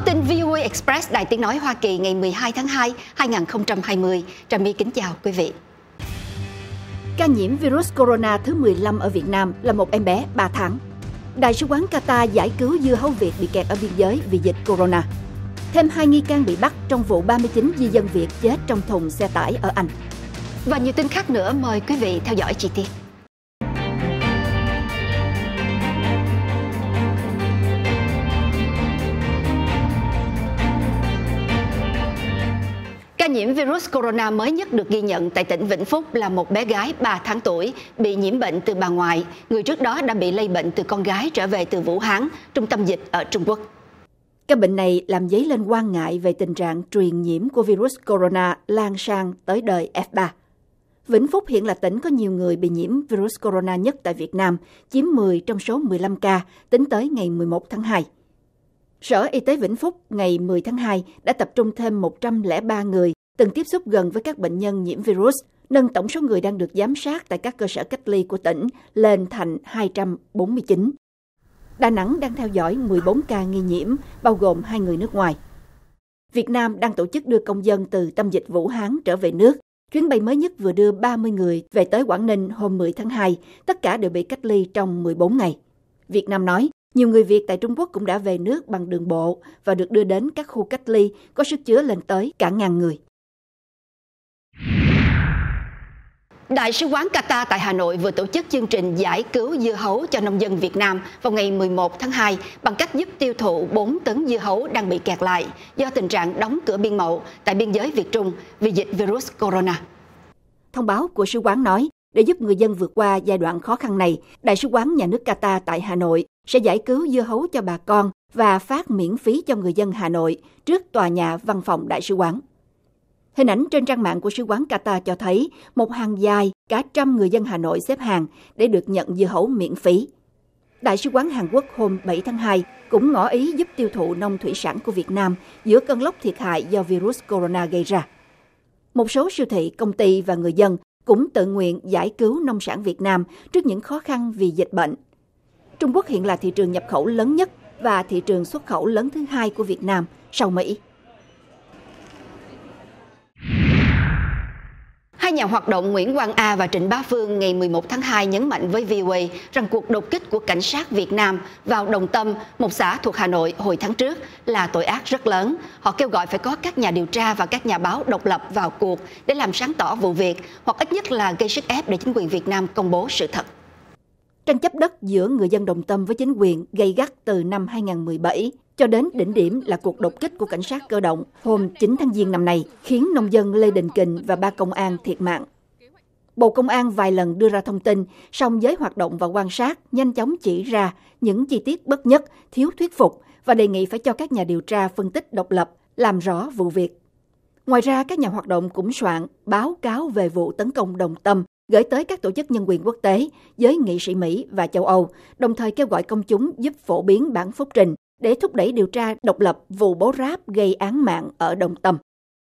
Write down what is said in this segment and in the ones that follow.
tin VOA Express Đài Tiếng Nói Hoa Kỳ ngày 12 tháng 2, 2020. Trà My kính chào quý vị. Ca nhiễm virus corona thứ 15 ở Việt Nam là một em bé 3 tháng. Đại sứ quán Qatar giải cứu dưa hấu Việt bị kẹt ở biên giới vì dịch corona. Thêm 2 nghi can bị bắt trong vụ 39 di dân Việt chết trong thùng xe tải ở Anh. Và nhiều tin khác nữa, mời quý vị theo dõi chi tiết. Ca nhiễm virus corona mới nhất được ghi nhận tại tỉnh Vĩnh Phúc là một bé gái 3 tháng tuổi bị nhiễm bệnh từ bà ngoại. Người trước đó đã bị lây bệnh từ con gái trở về từ Vũ Hán, trung tâm dịch ở Trung Quốc. Căn bệnh này làm dấy lên quan ngại về tình trạng truyền nhiễm của virus corona lan sang tới đời F3. Vĩnh Phúc hiện là tỉnh có nhiều người bị nhiễm virus corona nhất tại Việt Nam, chiếm 10 trong số 15 ca tính tới ngày 11 tháng 2. Sở Y tế Vĩnh Phúc ngày 10 tháng 2 đã tập trung thêm 103 người từng tiếp xúc gần với các bệnh nhân nhiễm virus, nâng tổng số người đang được giám sát tại các cơ sở cách ly của tỉnh lên thành 249. Đà Nẵng đang theo dõi 14 ca nghi nhiễm, bao gồm 2 người nước ngoài. Việt Nam đang tổ chức đưa công dân từ tâm dịch Vũ Hán trở về nước. Chuyến bay mới nhất vừa đưa 30 người về tới Quảng Ninh hôm 10 tháng 2, tất cả đều bị cách ly trong 14 ngày. Việt Nam nói, nhiều người Việt tại Trung Quốc cũng đã về nước bằng đường bộ và được đưa đến các khu cách ly có sức chứa lên tới cả 1.000 người. Đại sứ quán Qatar tại Hà Nội vừa tổ chức chương trình giải cứu dưa hấu cho nông dân Việt Nam vào ngày 11 tháng 2 bằng cách giúp tiêu thụ 4 tấn dưa hấu đang bị kẹt lại do tình trạng đóng cửa biên mậu tại biên giới Việt Trung vì dịch virus corona. Thông báo của sứ quán nói, để giúp người dân vượt qua giai đoạn khó khăn này, Đại sứ quán nhà nước Qatar tại Hà Nội sẽ giải cứu dưa hấu cho bà con và phát miễn phí cho người dân Hà Nội trước tòa nhà văn phòng Đại sứ quán. Hình ảnh trên trang mạng của sứ quán Qatar cho thấy một hàng dài cả trăm người dân Hà Nội xếp hàng để được nhận dưa hấu miễn phí. Đại sứ quán Hàn Quốc hôm 7 tháng 2 cũng ngỏ ý giúp tiêu thụ nông thủy sản của Việt Nam giữa cơn lốc thiệt hại do virus corona gây ra. Một số siêu thị, công ty và người dân cũng tự nguyện giải cứu nông sản Việt Nam trước những khó khăn vì dịch bệnh. Trung Quốc hiện là thị trường nhập khẩu lớn nhất và thị trường xuất khẩu lớn thứ hai của Việt Nam sau Mỹ. Hai nhà hoạt động Nguyễn Quang A và Trịnh Bá Phương ngày 11 tháng 2 nhấn mạnh với VOA rằng cuộc đột kích của cảnh sát Việt Nam vào Đồng Tâm, một xã thuộc Hà Nội hồi tháng trước là tội ác rất lớn. Họ kêu gọi phải có các nhà điều tra và các nhà báo độc lập vào cuộc để làm sáng tỏ vụ việc, hoặc ít nhất là gây sức ép để chính quyền Việt Nam công bố sự thật. Tranh chấp đất giữa người dân Đồng Tâm với chính quyền gay gắt từ năm 2017 cho đến đỉnh điểm là cuộc đột kích của cảnh sát cơ động hôm 9 tháng Giêng năm nay, khiến nông dân Lê Đình Kình và 3 công an thiệt mạng. Bộ Công an vài lần đưa ra thông tin, song giới hoạt động và quan sát nhanh chóng chỉ ra những chi tiết bất nhất, thiếu thuyết phục và đề nghị phải cho các nhà điều tra phân tích độc lập, làm rõ vụ việc. Ngoài ra, các nhà hoạt động cũng soạn báo cáo về vụ tấn công Đồng Tâm, gửi tới các tổ chức nhân quyền quốc tế, giới nghị sĩ Mỹ và châu Âu, đồng thời kêu gọi công chúng giúp phổ biến bản phúc trình để thúc đẩy điều tra độc lập vụ bố ráp gây án mạng ở Đồng Tâm.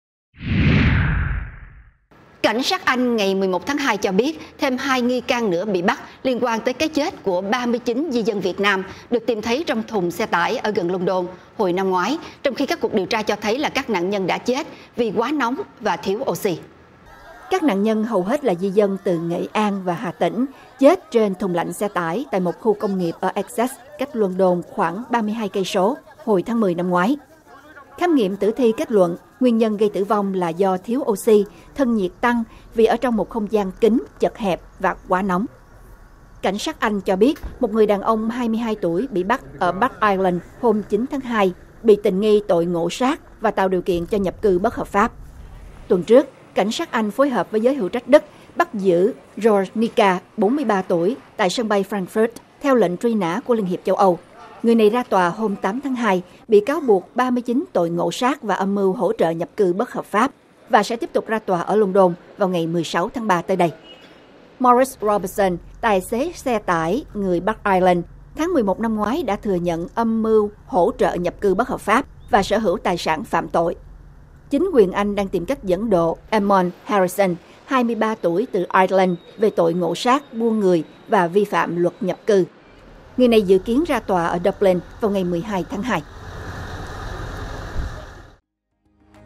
Cảnh sát Anh ngày 11 tháng 2 cho biết thêm 2 nghi can nữa bị bắt liên quan tới cái chết của 39 di dân Việt Nam được tìm thấy trong thùng xe tải ở gần London hồi năm ngoái, trong khi các cuộc điều tra cho thấy là các nạn nhân đã chết vì quá nóng và thiếu oxy. Các nạn nhân hầu hết là di dân từ Nghệ An và Hà Tĩnh, chết trên thùng lạnh xe tải tại một khu công nghiệp ở Essex, cách London khoảng 32 cây số hồi tháng 10 năm ngoái. Khám nghiệm tử thi kết luận nguyên nhân gây tử vong là do thiếu oxy, thân nhiệt tăng vì ở trong một không gian kín, chật hẹp và quá nóng. Cảnh sát Anh cho biết một người đàn ông 22 tuổi bị bắt ở Bắc Ireland hôm 9 tháng 2 bị tình nghi tội ngộ sát và tạo điều kiện cho nhập cư bất hợp pháp. Tuần trước, cảnh sát Anh phối hợp với giới hữu trách Đức bắt giữ George Nika, 43 tuổi, tại sân bay Frankfurt theo lệnh truy nã của Liên hiệp châu Âu. Người này ra tòa hôm 8 tháng 2 bị cáo buộc 39 tội ngộ sát và âm mưu hỗ trợ nhập cư bất hợp pháp và sẽ tiếp tục ra tòa ở London vào ngày 16 tháng 3 tới đây. Morris Robertson, tài xế xe tải người Bắc Ireland, tháng 11 năm ngoái đã thừa nhận âm mưu hỗ trợ nhập cư bất hợp pháp và sở hữu tài sản phạm tội. Chính quyền Anh đang tìm cách dẫn độ Eamon Harrison, 23 tuổi từ Ireland, về tội ngộ sát, buôn người và vi phạm luật nhập cư. Người này dự kiến ra tòa ở Dublin vào ngày 12 tháng 2.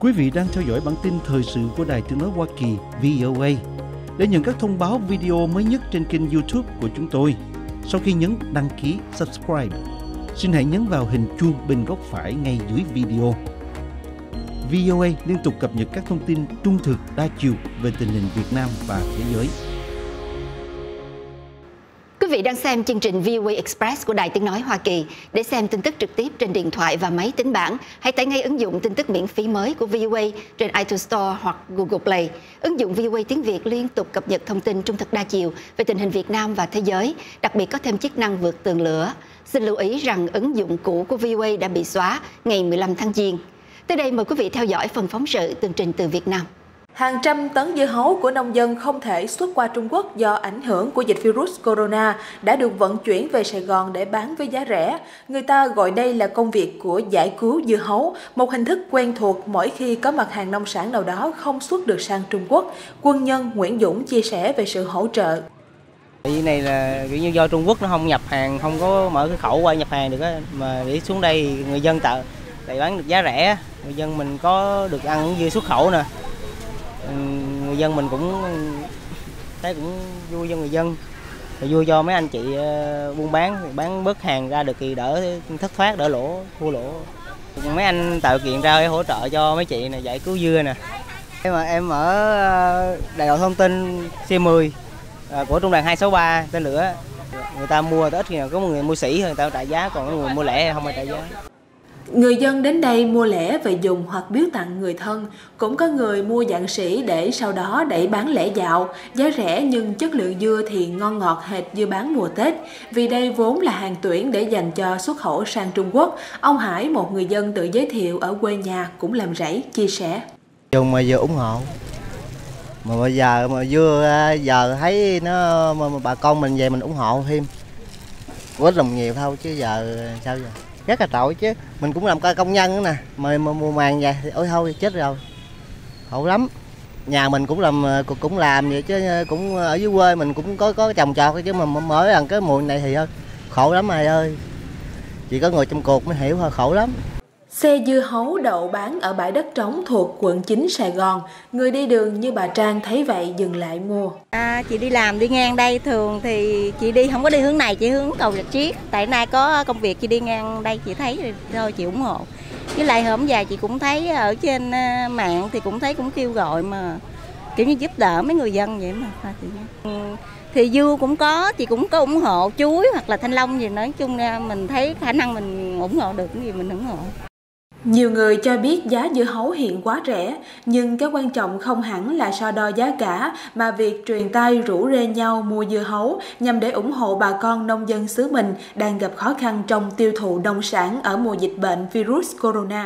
Quý vị đang theo dõi bản tin thời sự của Đài Tiếng nói Hoa Kỳ VOA. Để nhận các thông báo video mới nhất trên kênh YouTube của chúng tôi, sau khi nhấn đăng ký subscribe, xin hãy nhấn vào hình chuông bên góc phải ngay dưới video. VOA liên tục cập nhật các thông tin trung thực, đa chiều về tình hình Việt Nam và thế giới. Quý vị đang xem chương trình VOA Express của Đài Tiếng nói Hoa Kỳ. Để xem tin tức trực tiếp trên điện thoại và máy tính bảng, hãy tải ngay ứng dụng tin tức miễn phí mới của VOA trên iTunes Store hoặc Google Play. Ứng dụng VOA tiếng Việt liên tục cập nhật thông tin trung thực đa chiều về tình hình Việt Nam và thế giới, đặc biệt có thêm chức năng vượt tường lửa. Xin lưu ý rằng ứng dụng cũ của VOA đã bị xóa ngày 15 tháng Giêng. Tới đây mời quý vị theo dõi phần phóng sự tường trình từ Việt Nam. Hàng trăm tấn dưa hấu của nông dân không thể xuất qua Trung Quốc do ảnh hưởng của dịch virus corona đã được vận chuyển về Sài Gòn để bán với giá rẻ. Người ta gọi đây là công việc của giải cứu dưa hấu, một hình thức quen thuộc mỗi khi có mặt hàng nông sản nào đó không xuất được sang Trung Quốc. Quân nhân Nguyễn Dũng chia sẻ về sự hỗ trợ. Cái này là kiểu như do Trung Quốc nó không nhập hàng, không có mở cái khẩu qua nhập hàng được á, mà để xuống đây người dân tại bán được giá rẻ, người dân mình có được ăn dưa xuất khẩu nè. Người dân mình cũng thấy cũng vui cho người dân, vui cho mấy anh chị buôn bán bớt hàng ra được thì đỡ thất thoát, đỡ lỗ, thua lỗ. Mấy anh tạo kiện ra để hỗ trợ cho mấy chị này giải cứu dưa nè. Em ở đại đội thông tin C10 của trung đoàn 263 tên lửa. Người ta mua ít khi nào có một người mua sỉ người ta trả giá, còn người mua lẻ không ai trả giá. Người dân đến đây mua lẻ về dùng hoặc biếu tặng người thân, cũng có người mua dạng sỉ để sau đó đẩy bán lẻ dạo, giá rẻ nhưng chất lượng dưa thì ngon ngọt hệt dưa bán mùa Tết. Vì đây vốn là hàng tuyển để dành cho xuất khẩu sang Trung Quốc. Ông Hải, một người dân tự giới thiệu ở quê nhà cũng làm rẫy, chia sẻ. Dùng mà vừa ủng hộ, mà bây giờ mà giờ thấy nó mà bà con mình về mình ủng hộ thêm, ít lòng nhiều thôi chứ giờ sao giờ. Rất là tội chứ, mình cũng làm công nhân nữa nè, mà mùa màng vậy thì ôi thôi chết rồi, khổ lắm. Nhà mình cũng làm vậy chứ cũng ở dưới quê mình cũng có trồng trọt chứ mà mỗi lần cái mùa này thì thôi khổ lắm mày ơi, chỉ có người trong cuộc mới hiểu thôi, khổ lắm. Xe dưa hấu đậu bán ở bãi đất trống thuộc quận 9 Sài Gòn. Người đi đường như bà Trang thấy vậy dừng lại mua. Chị đi làm đi ngang đây, thường thì chị đi không có đi hướng này, chị hướng cầu Rạch Chiếc. Tại nay có công việc chị đi ngang đây chị thấy thì thôi chị ủng hộ. Với lại hôm giờ chị cũng thấy ở trên mạng thì cũng thấy cũng kêu gọi mà kiểu như giúp đỡ mấy người dân vậy mà. Thì dưa cũng có, chị cũng có ủng hộ chuối hoặc là thanh long gì, nói chung ra mình thấy khả năng mình ủng hộ được cái gì mình ủng hộ. Nhiều người cho biết giá dưa hấu hiện quá rẻ, nhưng cái quan trọng không hẳn là so đo giá cả, mà việc truyền tay rủ rê nhau mua dưa hấu nhằm để ủng hộ bà con nông dân xứ mình đang gặp khó khăn trong tiêu thụ nông sản ở mùa dịch bệnh virus corona.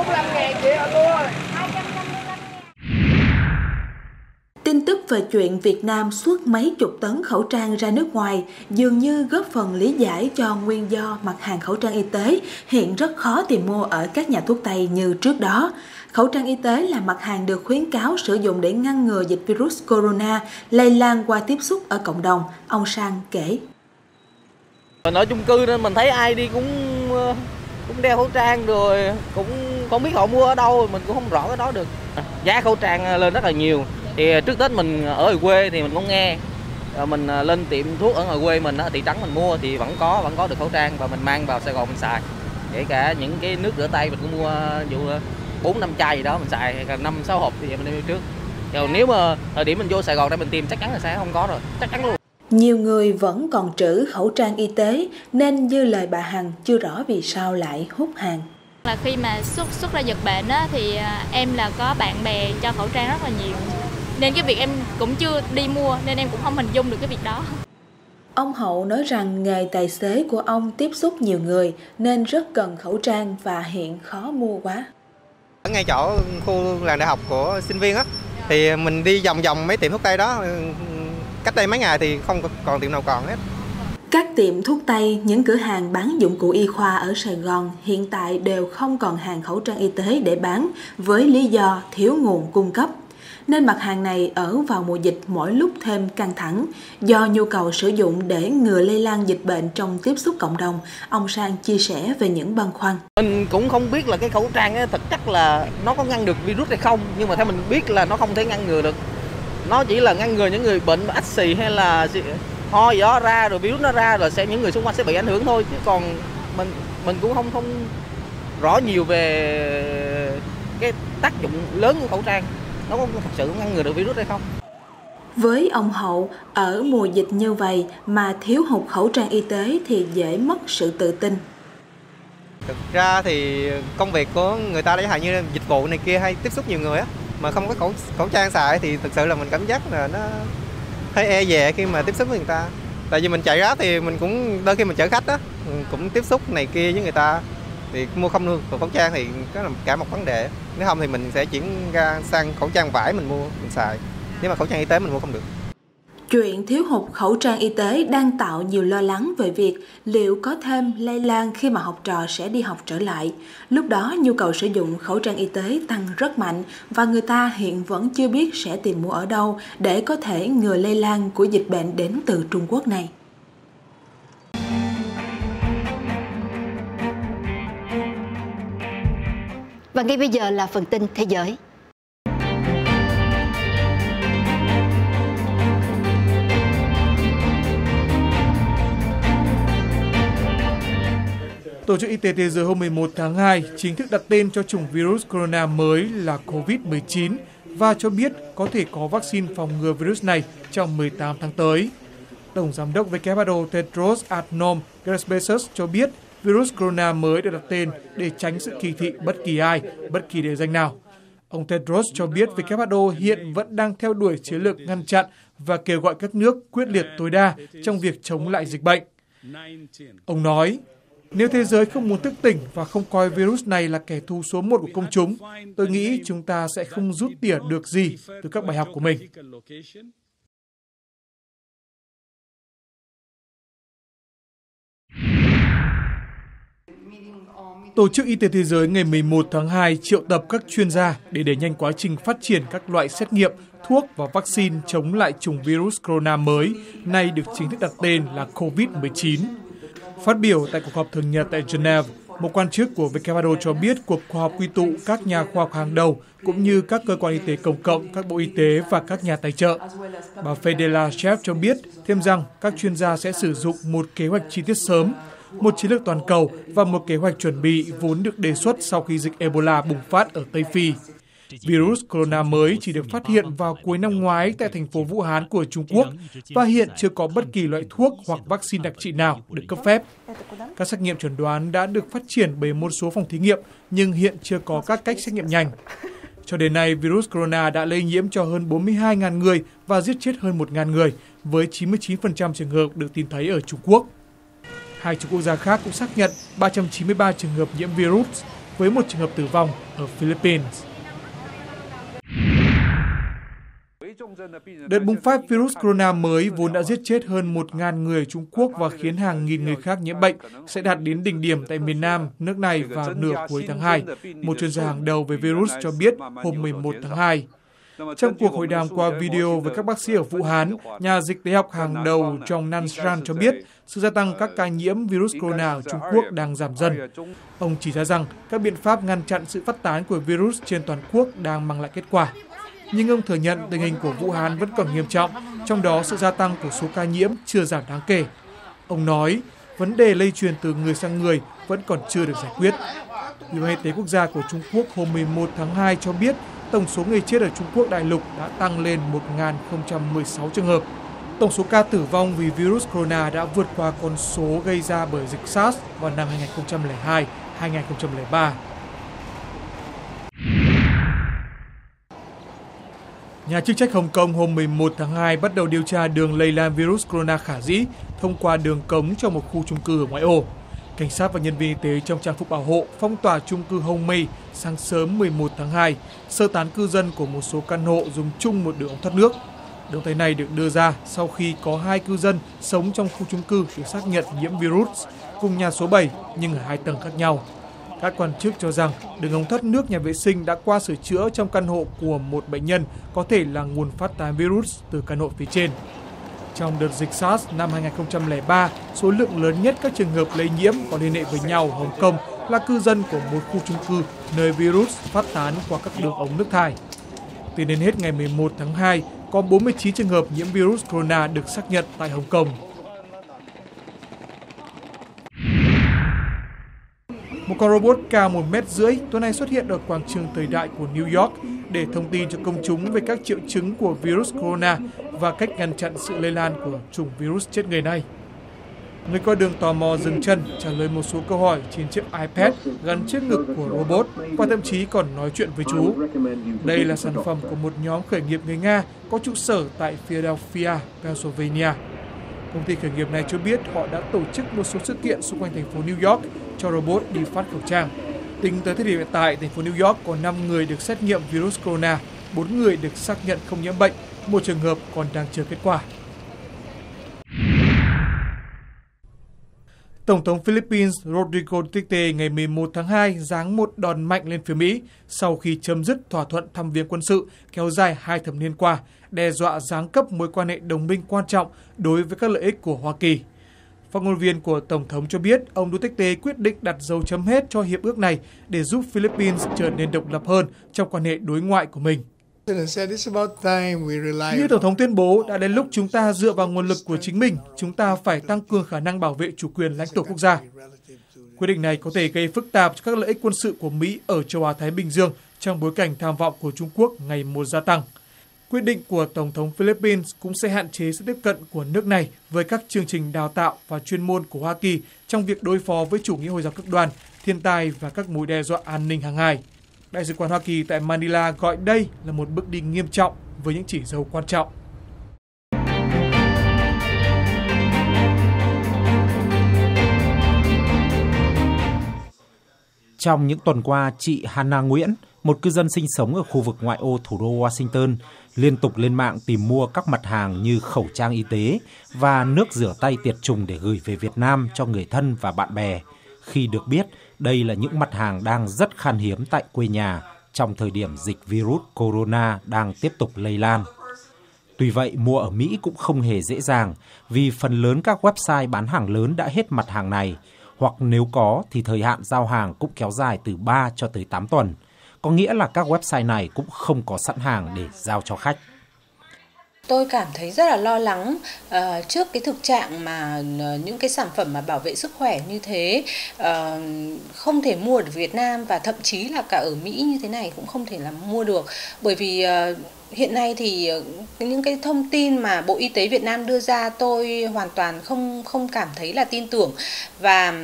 Tin tức về chuyện Việt Nam xuất mấy chục tấn khẩu trang ra nước ngoài dường như góp phần lý giải cho nguyên do mặt hàng khẩu trang y tế hiện rất khó tìm mua ở các nhà thuốc Tây như trước đó. Khẩu trang y tế là mặt hàng được khuyến cáo sử dụng để ngăn ngừa dịch virus corona lây lan qua tiếp xúc ở cộng đồng, ông Sang kể. Mình ở chung cư nên mình thấy ai đi cũng đeo khẩu trang rồi, cũng không biết họ mua ở đâu, mình cũng không rõ cái đó được. Giá khẩu trang lên rất là nhiều. Thì trước Tết mình ở quê thì mình cũng nghe, mình lên tiệm thuốc ở ngoài quê mình ở thị trấn mình mua thì vẫn có được khẩu trang và mình mang vào Sài Gòn mình xài. Kể cả những cái nước rửa tay mình cũng mua dụ 4-5 chai gì đó mình xài, hay 5-6 hộp thì mình đi trước. Còn nếu mà thời điểm mình vô Sài Gòn để mình tìm chắc chắn là sẽ không có rồi, chắc chắn luôn. Nhiều người vẫn còn trữ khẩu trang y tế nên như lời bà Hằng chưa rõ vì sao lại hút hàng. Là khi mà xuất ra dịch bệnh á, thì em là có bạn bè cho khẩu trang rất là nhiều. Nên cái việc em cũng chưa đi mua nên em cũng không hình dung được cái việc đó. Ông Hậu nói rằng nghề tài xế của ông tiếp xúc nhiều người nên rất cần khẩu trang và hiện khó mua quá. Ở ngay chỗ khu làng đại học của sinh viên á, thì mình đi vòng mấy tiệm thuốc tây đó, cách đây mấy ngày thì không còn tiệm nào còn hết. Các tiệm thuốc tây, những cửa hàng bán dụng cụ y khoa ở Sài Gòn hiện tại đều không còn hàng khẩu trang y tế để bán với lý do thiếu nguồn cung cấp. nên mặt hàng này ở vào mùa dịch mỗi lúc thêm căng thẳng. Do nhu cầu sử dụng để ngừa lây lan dịch bệnh trong tiếp xúc cộng đồng, ông Sang chia sẻ về những băn khoăn. Mình cũng không biết là cái khẩu trang ấy, thực chất là nó có ngăn được virus hay không, nhưng mà theo mình biết là nó không thể ngăn ngừa được. Nó chỉ là ngăn ngừa những người bệnh ách xì hay là ho gì đó ra rồi virus nó ra rồi những người xung quanh sẽ bị ảnh hưởng thôi, chứ còn mình cũng không rõ nhiều về cái tác dụng lớn của khẩu trang, nó có thật sự ngăn ngừa được virus hay không. Với ông Hậu, ở mùa dịch như vậy mà thiếu hụt khẩu trang y tế thì dễ mất sự tự tin. Thực ra thì công việc của người ta chẳng hạn như dịch vụ này kia hay tiếp xúc nhiều người á, mà không có khẩu trang xài thì thực sự là mình cảm giác là nó hơi e dè khi mà tiếp xúc với người ta. Tại vì mình chạy Grab thì mình cũng đôi khi mình chở khách á, cũng tiếp xúc này kia với người ta, thì mua không được khẩu trang thì đó là cả một vấn đề. Nếu không thì mình sẽ chuyển ra sang khẩu trang vải mình mua mình xài, nếu mà khẩu trang y tế mình mua không được. Chuyện thiếu hụt khẩu trang y tế đang tạo nhiều lo lắng về việc liệu có thêm lây lan khi mà học trò sẽ đi học trở lại. Lúc đó nhu cầu sử dụng khẩu trang y tế tăng rất mạnh và người ta hiện vẫn chưa biết sẽ tìm mua ở đâu để có thể ngừa lây lan của dịch bệnh đến từ Trung Quốc này. Và ngay bây giờ là phần tin thế giới. Tổ chức Y tế Thế giới hôm 11 tháng 2 chính thức đặt tên cho chủng virus corona mới là COVID-19 và cho biết có thể có vaccine phòng ngừa virus này trong 18 tháng tới. Tổng giám đốc WHO Tedros Adhanom Ghebreyesus cho biết virus corona mới được đặt tên để tránh sự kỳ thị bất kỳ ai, bất kỳ địa danh nào. Ông Tedros cho biết WHO hiện vẫn đang theo đuổi chiến lược ngăn chặn và kêu gọi các nước quyết liệt tối đa trong việc chống lại dịch bệnh. Ông nói, nếu thế giới không muốn thức tỉnh và không coi virus này là kẻ thù số 1 của công chúng, tôi nghĩ chúng ta sẽ không rút tỉa được gì từ các bài học của mình. Tổ chức Y tế Thế giới ngày 11 tháng 2 triệu tập các chuyên gia để đẩy nhanh quá trình phát triển các loại xét nghiệm, thuốc và vaccine chống lại chủng virus corona mới, nay được chính thức đặt tên là COVID-19. Phát biểu tại cuộc họp thường nhật tại Geneva, một quan chức của WHO cho biết cuộc họp quy tụ các nhà khoa học hàng đầu cũng như các cơ quan y tế công cộng, các bộ y tế và các nhà tài trợ. Bà Fedela Chef cho biết thêm rằng các chuyên gia sẽ sử dụng một kế hoạch chi tiết sớm, một chiến lược toàn cầu và một kế hoạch chuẩn bị vốn được đề xuất sau khi dịch Ebola bùng phát ở Tây Phi. Virus corona mới chỉ được phát hiện vào cuối năm ngoái tại thành phố Vũ Hán của Trung Quốc và hiện chưa có bất kỳ loại thuốc hoặc vaccine đặc trị nào được cấp phép. Các xét nghiệm chẩn đoán đã được phát triển bởi một số phòng thí nghiệm nhưng hiện chưa có các cách xét nghiệm nhanh. Cho đến nay, virus corona đã lây nhiễm cho hơn 42.000 người và giết chết hơn 1.000 người, với 99% trường hợp được tìm thấy ở Trung Quốc. Hai quốc gia khác cũng xác nhận 393 trường hợp nhiễm virus, với một trường hợp tử vong ở Philippines. Đợt bùng phát virus corona mới vốn đã giết chết hơn 1.000 người ở Trung Quốc và khiến hàng nghìn người khác nhiễm bệnh sẽ đạt đến đỉnh điểm tại miền Nam nước này vào nửa cuối tháng 2, một chuyên gia hàng đầu về virus cho biết hôm 11 tháng 2. Trong cuộc hội đàm qua video với các bác sĩ ở Vũ Hán, nhà dịch tễ học hàng đầu John Nanshan cho biết sự gia tăng các ca nhiễm virus corona ở Trung Quốc đang giảm dần. Ông chỉ ra rằng các biện pháp ngăn chặn sự phát tán của virus trên toàn quốc đang mang lại kết quả. Nhưng ông thừa nhận tình hình của Vũ Hán vẫn còn nghiêm trọng, trong đó sự gia tăng của số ca nhiễm chưa giảm đáng kể. Ông nói, vấn đề lây truyền từ người sang người vẫn còn chưa được giải quyết. Ủy ban Y tế Quốc gia của Trung Quốc hôm 11 tháng 2 cho biết tổng số người chết ở Trung Quốc đại lục đã tăng lên 1.016 trường hợp. Tổng số ca tử vong vì virus corona đã vượt qua con số gây ra bởi dịch SARS vào năm 2002-2003. Nhà chức trách Hồng Kông hôm 11 tháng 2 bắt đầu điều tra đường lây lan virus corona khả dĩ thông qua đường cống trong một khu chung cư ở ngoại ô. Cảnh sát và nhân viên y tế trong trang phục bảo hộ phong tỏa chung cư Hồng Mây sáng sớm 11 tháng 2, sơ tán cư dân của một số căn hộ dùng chung một đường ống thoát nước. Động thái này được đưa ra sau khi có 2 cư dân sống trong khu chung cư được xác nhận nhiễm virus cùng nhà số 7 nhưng ở 2 tầng khác nhau. Các quan chức cho rằng đường ống thoát nước nhà vệ sinh đã qua sửa chữa trong căn hộ của một bệnh nhân, có thể là nguồn phát tán virus từ căn hộ phía trên. Trong đợt dịch SARS năm 2003, số lượng lớn nhất các trường hợp lây nhiễm có liên hệ với nhau ở Hồng Kông là cư dân của một khu chung cư nơi virus phát tán qua các đường ống nước thải. Tính đến hết ngày 11 tháng 2, có 49 trường hợp nhiễm virus corona được xác nhận tại Hồng Kông. Một con robot cao 1,5 mét tuần này xuất hiện ở quảng trường Thời Đại của New York để thông tin cho công chúng về các triệu chứng của virus corona và cách ngăn chặn sự lây lan của chủng virus chết người này. Người qua đường tò mò dừng chân trả lời một số câu hỏi trên chiếc iPad gắn trước ngực của robot và thậm chí còn nói chuyện với chú. Đây là sản phẩm của một nhóm khởi nghiệp người Nga có trụ sở tại Philadelphia, Pennsylvania. Công ty khởi nghiệp này cho biết họ đã tổ chức một số sự kiện xung quanh thành phố New York cho robot đi phát khẩu trang. Tính tới thời điểm hiện tại, thành phố New York có 5 người được xét nghiệm virus corona, 4 người được xác nhận không nhiễm bệnh, một trường hợp còn đang chờ kết quả. Tổng thống Philippines Rodrigo Duterte ngày 11 tháng 2 giáng một đòn mạnh lên phía Mỹ sau khi chấm dứt thỏa thuận thăm viếng quân sự kéo dài 2 thập niên qua, đe dọa giáng cấp mối quan hệ đồng minh quan trọng đối với các lợi ích của Hoa Kỳ. Phát ngôn viên của Tổng thống cho biết ông Duterte quyết định đặt dấu chấm hết cho hiệp ước này để giúp Philippines trở nên độc lập hơn trong quan hệ đối ngoại của mình. Như Tổng thống tuyên bố, đã đến lúc chúng ta dựa vào nguồn lực của chính mình, chúng ta phải tăng cường khả năng bảo vệ chủ quyền lãnh thổ quốc gia. Quyết định này có thể gây phức tạp cho các lợi ích quân sự của Mỹ ở châu Á-Thái Bình Dương trong bối cảnh tham vọng của Trung Quốc ngày một gia tăng. Quyết định của Tổng thống Philippines cũng sẽ hạn chế sự tiếp cận của nước này với các chương trình đào tạo và chuyên môn của Hoa Kỳ trong việc đối phó với chủ nghĩa Hồi giáo cực đoan, thiên tai và các mối đe dọa an ninh hàng hải. Đại sứ quán Hoa Kỳ tại Manila gọi đây là một bước đi nghiêm trọng với những chỉ dấu quan trọng. Trong những tuần qua, chị Hannah Nguyễn, một cư dân sinh sống ở khu vực ngoại ô thủ đô Washington, liên tục lên mạng tìm mua các mặt hàng như khẩu trang y tế và nước rửa tay tiệt trùng để gửi về Việt Nam cho người thân và bạn bè, khi được biết đây là những mặt hàng đang rất khan hiếm tại quê nhà trong thời điểm dịch virus corona đang tiếp tục lây lan. Tuy vậy, mua ở Mỹ cũng không hề dễ dàng vì phần lớn các website bán hàng lớn đã hết mặt hàng này, hoặc nếu có thì thời hạn giao hàng cũng kéo dài từ 3 cho tới 8 tuần. Có nghĩa là các website này cũng không có sẵn hàng để giao cho khách. Tôi cảm thấy rất là lo lắng trước cái thực trạng mà những cái sản phẩm mà bảo vệ sức khỏe như thế không thể mua được Việt Nam, và thậm chí là cả ở Mỹ như thế này cũng không thể là mua được. Bởi vì hiện nay thì những cái thông tin mà Bộ Y tế Việt Nam đưa ra tôi hoàn toàn không cảm thấy là tin tưởng, và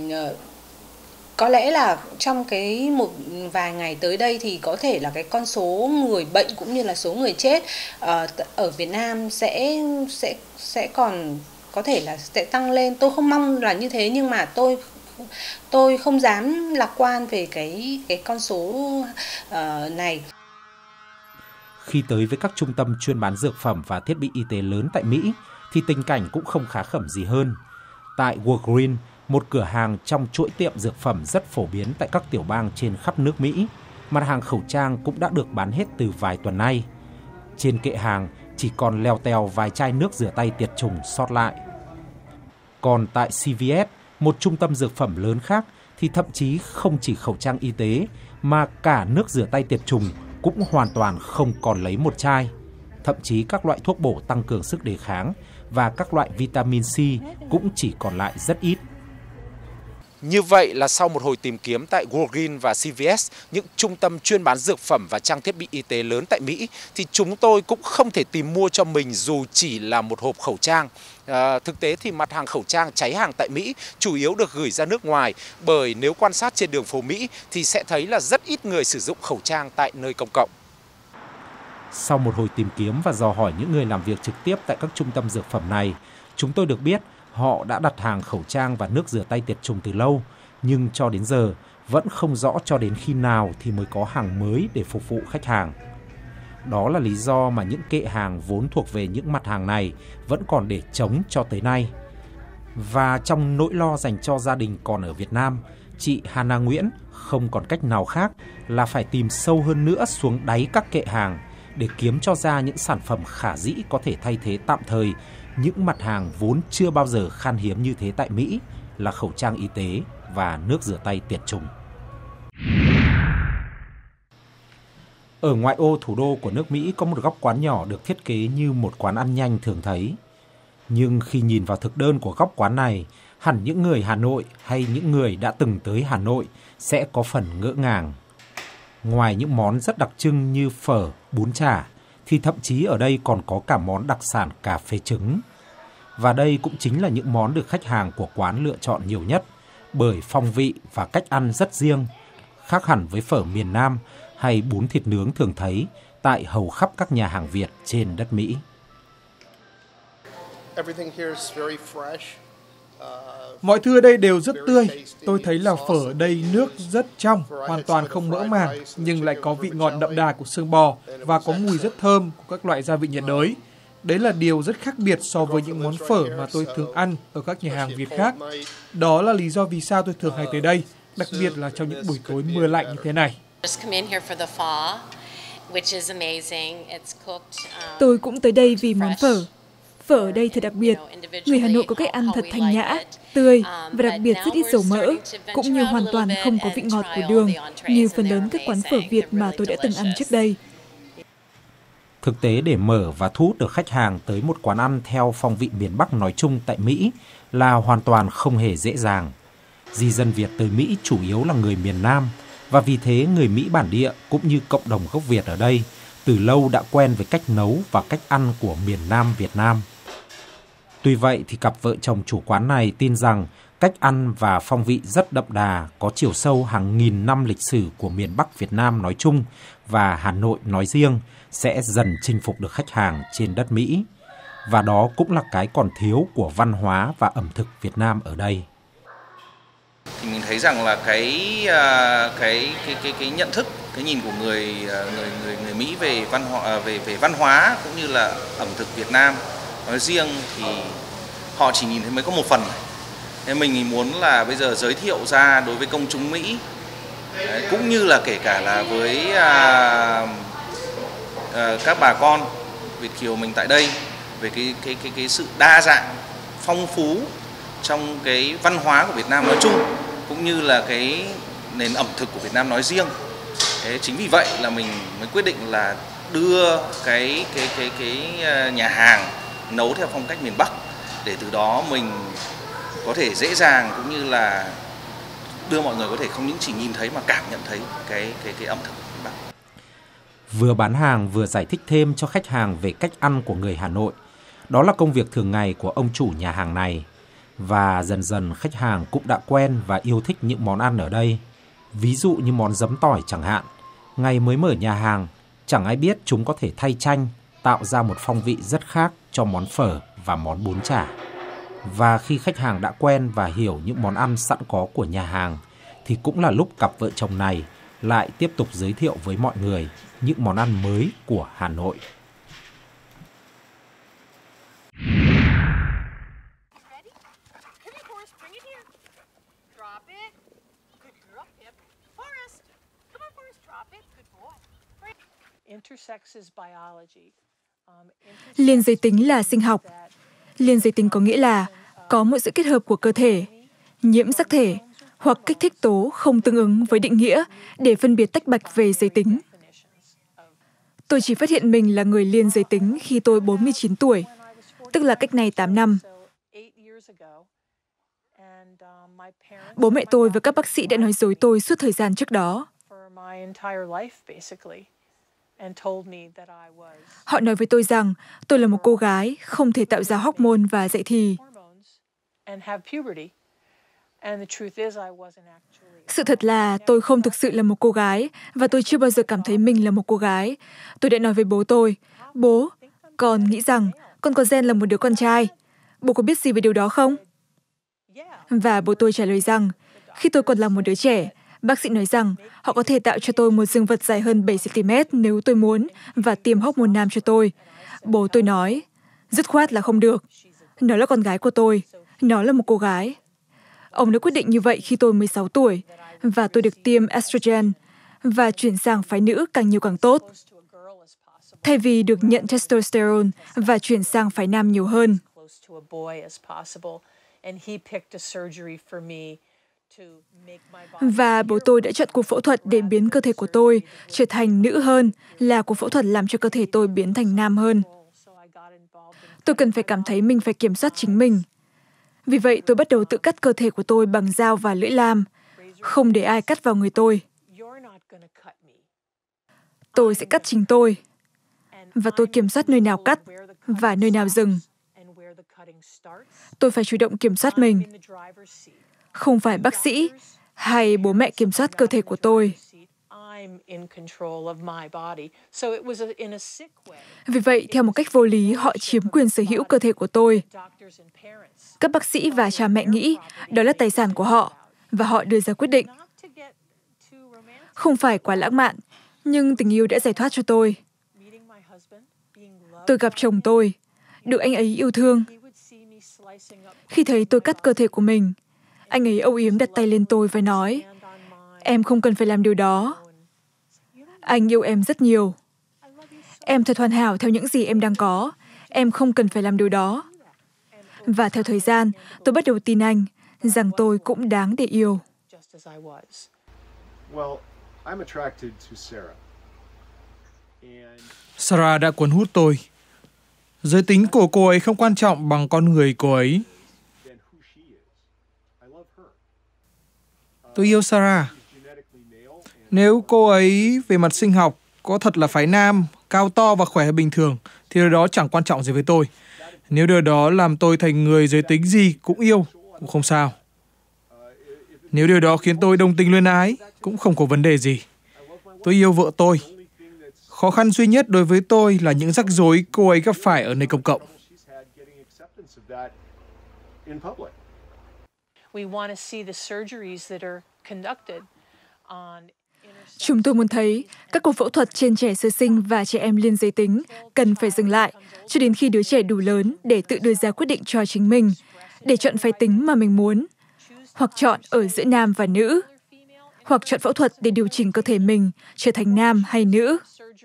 có lẽ là trong cái một vài ngày tới đây thì có thể là cái con số người bệnh cũng như là số người chết ở Việt Nam sẽ còn có thể là sẽ tăng lên. Tôi không mong là như thế, nhưng mà tôi không dám lạc quan về cái con số này. Khi tới với các trung tâm chuyên bán dược phẩm và thiết bị y tế lớn tại Mỹ thì tình cảnh cũng không khá khẩm gì hơn. Tại Walgreens, một cửa hàng trong chuỗi tiệm dược phẩm rất phổ biến tại các tiểu bang trên khắp nước Mỹ, mặt hàng khẩu trang cũng đã được bán hết từ vài tuần nay. Trên kệ hàng chỉ còn leo teo vài chai nước rửa tay tiệt trùng sót lại. Còn tại CVS, một trung tâm dược phẩm lớn khác, thì thậm chí không chỉ khẩu trang y tế mà cả nước rửa tay tiệt trùng cũng hoàn toàn không còn lấy một chai. Thậm chí các loại thuốc bổ tăng cường sức đề kháng và các loại vitamin C cũng chỉ còn lại rất ít. Như vậy là sau một hồi tìm kiếm tại Walgreens và CVS, những trung tâm chuyên bán dược phẩm và trang thiết bị y tế lớn tại Mỹ, thì chúng tôi cũng không thể tìm mua cho mình dù chỉ là một hộp khẩu trang. Thực tế thì mặt hàng khẩu trang cháy hàng tại Mỹ chủ yếu được gửi ra nước ngoài, bởi nếu quan sát trên đường phố Mỹ thì sẽ thấy là rất ít người sử dụng khẩu trang tại nơi công cộng. Sau một hồi tìm kiếm và dò hỏi những người làm việc trực tiếp tại các trung tâm dược phẩm này, chúng tôi được biết họ đã đặt hàng khẩu trang và nước rửa tay tiệt trùng từ lâu, nhưng cho đến giờ vẫn không rõ cho đến khi nào thì mới có hàng mới để phục vụ khách hàng. Đó là lý do mà những kệ hàng vốn thuộc về những mặt hàng này vẫn còn để trống cho tới nay. Và trong nỗi lo dành cho gia đình còn ở Việt Nam, chị Hana Nguyễn không còn cách nào khác là phải tìm sâu hơn nữa xuống đáy các kệ hàng để kiếm cho ra những sản phẩm khả dĩ có thể thay thế tạm thời những mặt hàng vốn chưa bao giờ khan hiếm như thế tại Mỹ là khẩu trang y tế và nước rửa tay tiệt trùng. Ở ngoại ô thủ đô của nước Mỹ có một góc quán nhỏ được thiết kế như một quán ăn nhanh thường thấy. Nhưng khi nhìn vào thực đơn của góc quán này, hẳn những người Hà Nội hay những người đã từng tới Hà Nội sẽ có phần ngỡ ngàng. Ngoài những món rất đặc trưng như phở, bún chả, thì thậm chí ở đây còn có cả món đặc sản cà phê trứng. Và đây cũng chính là những món được khách hàng của quán lựa chọn nhiều nhất, bởi phong vị và cách ăn rất riêng, khác hẳn với phở miền Nam hay bún thịt nướng thường thấy tại hầu khắp các nhà hàng Việt trên đất Mỹ. Mọi thứ ở đây đều rất tươi. Tôi thấy là phở ở đây nước rất trong, hoàn toàn không mỡ màng, nhưng lại có vị ngọt đậm đà của xương bò và có mùi rất thơm của các loại gia vị nhiệt đới. Đấy là điều rất khác biệt so với những món phở mà tôi thường ăn ở các nhà hàng Việt khác. Đó là lý do vì sao tôi thường hay tới đây, đặc biệt là trong những buổi tối mưa lạnh như thế này. Tôi cũng tới đây vì món phở. Phở ở đây thật đặc biệt. Người Hà Nội có cách ăn thật thanh nhã, tươi và đặc biệt rất ít dầu mỡ, cũng như hoàn toàn không có vị ngọt của đường như phần lớn các quán phở Việt mà tôi đã từng ăn trước đây. Thực tế để mở và thu hút được khách hàng tới một quán ăn theo phong vị miền Bắc nói chung tại Mỹ là hoàn toàn không hề dễ dàng. Di dân Việt tới Mỹ chủ yếu là người miền Nam, và vì thế người Mỹ bản địa cũng như cộng đồng gốc Việt ở đây từ lâu đã quen với cách nấu và cách ăn của miền Nam Việt Nam. Tuy vậy thì cặp vợ chồng chủ quán này tin rằng cách ăn và phong vị rất đậm đà, có chiều sâu hàng nghìn năm lịch sử của miền Bắc Việt Nam nói chung và Hà Nội nói riêng sẽ dần chinh phục được khách hàng trên đất Mỹ. Và đó cũng là cái còn thiếu của văn hóa và ẩm thực Việt Nam ở đây. Thì mình thấy rằng là cái nhận thức, cái nhìn của người Mỹ về văn hóa cũng như là ẩm thực Việt Nam nói riêng thì họ chỉ nhìn thấy mới có một phần. Nên mình muốn là bây giờ giới thiệu ra đối với công chúng Mỹ, cũng như là kể cả là với các bà con Việt kiều mình tại đây về cái sự đa dạng, phong phú trong cái văn hóa của Việt Nam nói chung, cũng như là cái nền ẩm thực của Việt Nam nói riêng. Chính vì vậy là mình mới quyết định là đưa cái nhà hàng nấu theo phong cách miền Bắc, để từ đó mình có thể dễ dàng cũng như là đưa mọi người có thể không những chỉ nhìn thấy mà cảm nhận thấy cái ẩm thực miền Bắc. Vừa bán hàng vừa giải thích thêm cho khách hàng về cách ăn của người Hà Nội. Đó là công việc thường ngày của ông chủ nhà hàng này. Và dần dần khách hàng cũng đã quen và yêu thích những món ăn ở đây. Ví dụ như món giấm tỏi chẳng hạn. Ngày mới mở nhà hàng, chẳng ai biết chúng có thể thay chanh, tạo ra một phong vị rất khác cho món phở và món bún chả. Và khi khách hàng đã quen và hiểu những món ăn sẵn có của nhà hàng, thì cũng là lúc cặp vợ chồng này lại tiếp tục giới thiệu với mọi người những món ăn mới của Hà Nội. Liên giới tính là sinh học. Liên giới tính có nghĩa là có một sự kết hợp của cơ thể, nhiễm sắc thể hoặc kích thích tố không tương ứng với định nghĩa để phân biệt tách bạch về giới tính. Tôi chỉ phát hiện mình là người liên giới tính khi tôi 49 tuổi, tức là cách này 8 năm. Bố mẹ tôi và các bác sĩ đã nói dối tôi suốt thời gian trước đó. Họ nói với tôi rằng tôi là một cô gái, không thể tạo ra hormone và dậy thì. Sự thật là tôi không thực sự là một cô gái và tôi chưa bao giờ cảm thấy mình là một cô gái. Tôi đã nói với bố tôi, bố, con nghĩ rằng con có gen là một đứa con trai. Bố có biết gì về điều đó không? Và bố tôi trả lời rằng, khi tôi còn là một đứa trẻ, bác sĩ nói rằng họ có thể tạo cho tôi một dương vật dài hơn 7 cm nếu tôi muốn và tiêm hormone nam cho tôi. Bố tôi nói, dứt khoát là không được. Nó là con gái của tôi. Nó là một cô gái. Ông đã quyết định như vậy khi tôi 16 tuổi và tôi được tiêm estrogen và chuyển sang phái nữ càng nhiều càng tốt, thay vì được nhận testosterone và chuyển sang phái nam nhiều hơn. Và bố tôi đã chọn cuộc phẫu thuật để biến cơ thể của tôi trở thành nữ hơn là cuộc phẫu thuật làm cho cơ thể tôi biến thành nam hơn. Tôi cần phải cảm thấy mình phải kiểm soát chính mình. Vì vậy tôi bắt đầu tự cắt cơ thể của tôi bằng dao và lưỡi lam, không để ai cắt vào người tôi. Tôi sẽ cắt chính tôi. Và tôi kiểm soát nơi nào cắt và nơi nào dừng. Tôi phải chủ động kiểm soát mình. Không phải bác sĩ hay bố mẹ kiểm soát cơ thể của tôi. Vì vậy, theo một cách vô lý, họ chiếm quyền sở hữu cơ thể của tôi. Các bác sĩ và cha mẹ nghĩ đó là tài sản của họ, và họ đưa ra quyết định. Không phải quá lãng mạn, nhưng tình yêu đã giải thoát cho tôi. Tôi gặp chồng tôi, được anh ấy yêu thương. Khi thấy tôi cắt cơ thể của mình, anh ấy âu yếm đặt tay lên tôi và nói, em không cần phải làm điều đó. Anh yêu em rất nhiều. Em thật hoàn hảo theo những gì em đang có. Em không cần phải làm điều đó. Và theo thời gian, tôi bắt đầu tin anh, rằng tôi cũng đáng để yêu. Sarah đã cuốn hút tôi. Giới tính của cô ấy không quan trọng bằng con người cô ấy. Tôi yêu Sarah. Nếu cô ấy về mặt sinh học có thật là phái nam, cao to và khỏe bình thường, thì điều đó chẳng quan trọng gì với tôi. Nếu điều đó làm tôi thành người giới tính gì cũng yêu, cũng không sao. Nếu điều đó khiến tôi đồng tình luyến ái, cũng không có vấn đề gì. Tôi yêu vợ tôi. Khó khăn duy nhất đối với tôi là những rắc rối cô ấy gặp phải ở nơi công cộng. Chúng tôi muốn thấy các cuộc phẫu thuật trên trẻ sơ sinh và trẻ em liên giới tính cần phải dừng lại cho đến khi đứa trẻ đủ lớn để tự đưa ra quyết định cho chính mình, để chọn phái tính mà mình muốn, hoặc chọn ở giữa nam và nữ, hoặc chọn phẫu thuật để điều chỉnh cơ thể mình trở thành nam hay nữ.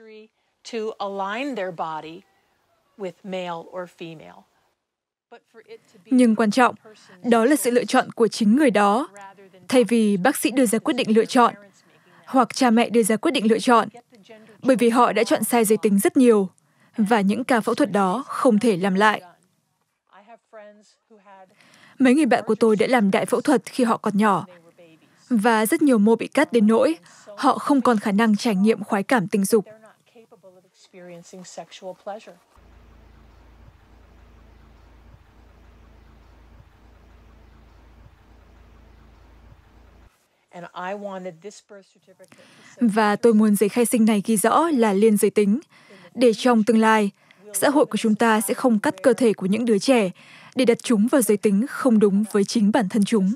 Nhưng quan trọng, đó là sự lựa chọn của chính người đó, thay vì bác sĩ đưa ra quyết định lựa chọn, hoặc cha mẹ đưa ra quyết định lựa chọn, bởi vì họ đã chọn sai giới tính rất nhiều, và những ca phẫu thuật đó không thể làm lại. Mấy người bạn của tôi đã làm đại phẫu thuật khi họ còn nhỏ, và rất nhiều mô bị cắt đến nỗi họ không còn khả năng trải nghiệm khoái cảm tình dục. Và tôi muốn giấy khai sinh này ghi rõ là liên giới tính, để trong tương lai, xã hội của chúng ta sẽ không cắt cơ thể của những đứa trẻ để đặt chúng vào giới tính không đúng với chính bản thân chúng.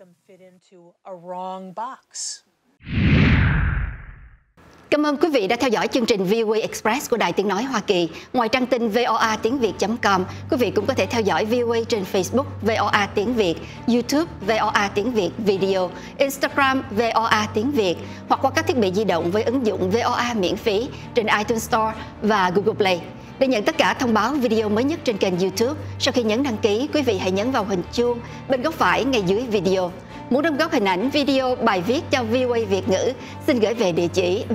Cảm ơn quý vị đã theo dõi chương trình VOA Express của Đài Tiếng Nói Hoa Kỳ. Ngoài trang tin voatiengviet.com, quý vị cũng có thể theo dõi VOA trên Facebook VOA Tiếng Việt, YouTube VOA Tiếng Việt Video, Instagram VOA Tiếng Việt, hoặc qua các thiết bị di động với ứng dụng VOA miễn phí trên iTunes Store và Google Play. Để nhận tất cả thông báo video mới nhất trên kênh YouTube, sau khi nhấn đăng ký, quý vị hãy nhấn vào hình chuông bên góc phải ngay dưới video. Muốn đóng góp hình ảnh, video, bài viết cho VOA Việt ngữ, xin gửi về địa chỉ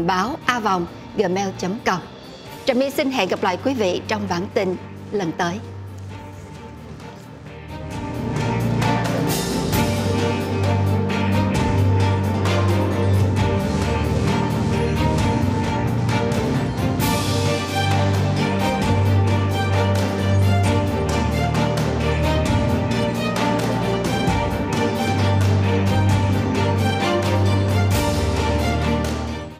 voa@gmail.com. Trà My xin hẹn gặp lại quý vị trong bản tin lần tới.